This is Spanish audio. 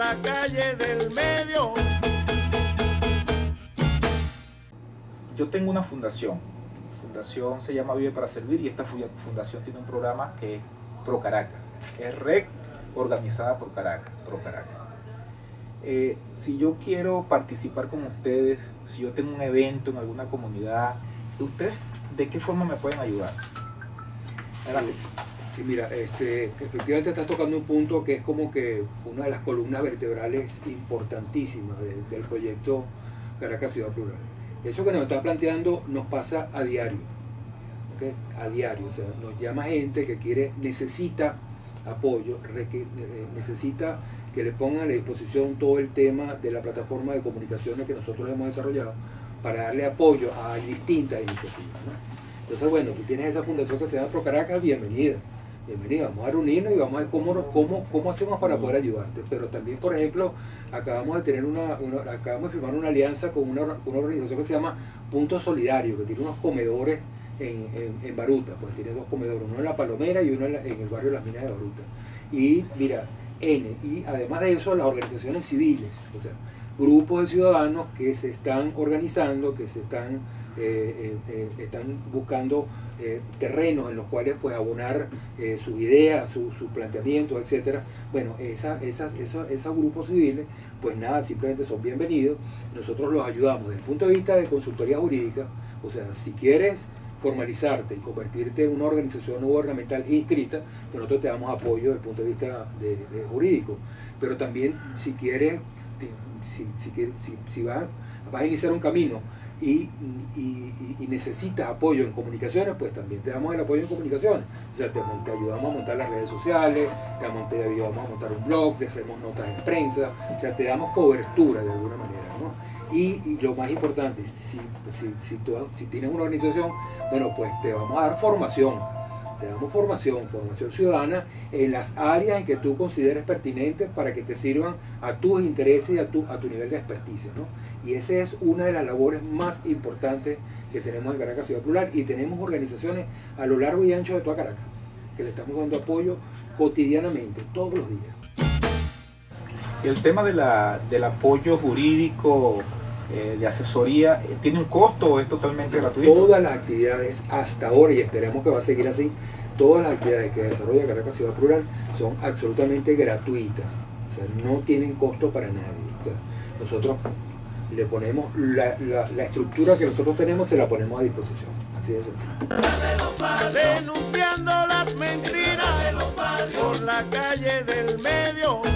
la calle del medio. Yo tengo una fundación. Mi fundación se llama Vive para Servir y esta fundación tiene un programa que es Pro Caracas. Es REC organizada por Caracas, Pro Caracas. Si yo quiero participar con ustedes, si yo tengo un evento en alguna comunidad, ¿ustedes de qué forma me pueden ayudar? Sí, mira, efectivamente estás tocando un punto que es como que una de las columnas vertebrales importantísimas del proyecto Caracas Ciudad Plural. Eso que nos estás planteando nos pasa a diario, ¿okay? A diario, o sea, nos llama gente que necesita apoyo, necesita que le pongan a la disposición todo el tema de la plataforma de comunicaciones que nosotros hemos desarrollado para darle apoyo a distintas iniciativas, ¿no? Entonces, bueno, tú tienes esa fundación que se llama Pro Caracas, bienvenida, vamos a reunirnos y vamos a ver cómo hacemos para poder ayudarte. Pero también, por ejemplo, acabamos de firmar una alianza con una organización que se llama Punto Solidario, que tiene unos comedores en Baruta, pues tiene dos comedores, uno en La Palomera y uno en el barrio Las Minas de Baruta. Y mira, y además de eso, las organizaciones civiles, o sea, grupos de ciudadanos que se están organizando, que se están buscando terrenos en los cuales pues abonar sus ideas, sus planteamientos, etcétera. Bueno, esos grupos civiles, pues nada, simplemente son bienvenidos. Nosotros los ayudamos desde el punto de vista de consultoría jurídica, o sea, si quieres formalizarte y convertirte en una organización no gubernamental inscrita, pues nosotros te damos apoyo desde el punto de vista de jurídico. Pero también si quieres, si vas a iniciar un camino y necesitas apoyo en comunicaciones, pues también te damos el apoyo en comunicaciones. O sea, te ayudamos a montar las redes sociales, te ayudamos a montar un blog, te hacemos notas en prensa, o sea, te damos cobertura de alguna manera, ¿no? Y lo más importante, si tienes una organización, bueno, pues te vamos a dar formación. Te damos formación ciudadana en las áreas en que tú consideres pertinentes para que te sirvan a tus intereses y a tu nivel de experticia, ¿no? Y esa es una de las labores más importantes que tenemos en Caracas Ciudad Plural, y tenemos organizaciones a lo largo y ancho de toda Caracas que le estamos dando apoyo cotidianamente, todos los días. Y el tema del apoyo jurídico, de asesoría, ¿tiene un costo o es totalmente gratuito? Todas las actividades hasta ahora, y esperemos que va a seguir así, todas las actividades que desarrolla Caracas Ciudad Plural son absolutamente gratuitas, o sea, no tienen costo para nadie. O sea, nosotros le ponemos la estructura que nosotros tenemos, se la ponemos a disposición, así de sencillo. Denunciando las mentiras por la calle del medio.